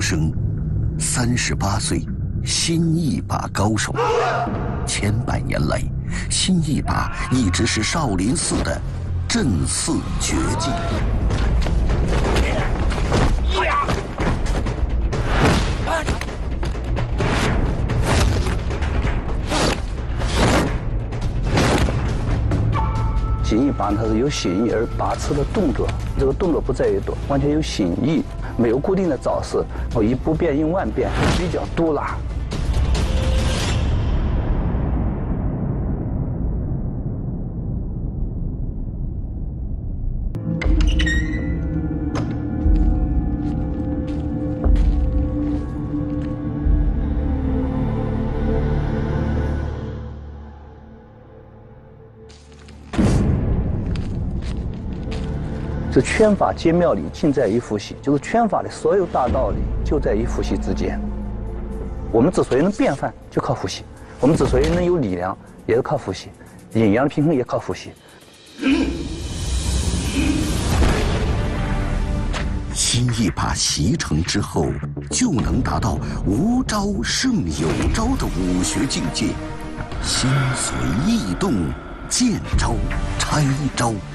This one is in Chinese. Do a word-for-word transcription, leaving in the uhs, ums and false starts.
生，三十八岁，新一把高手。千百年来，新一把一直是少林寺的镇寺绝技。 形意把它是有形意而拔刺的动作，这个动作不在于多，完全有形意，没有固定的招式，我一不变应万变，比较毒辣。这拳法皆妙理，尽在于呼吸。就是拳法的所有大道理，就在于呼吸之间。我们之所以能变泛，就靠呼吸；我们之所以能有力量，也是靠呼吸；阴阳平衡也靠呼吸。 新一把习成之后，就能达到无招胜有招的武学境界，心随意动，见招拆招。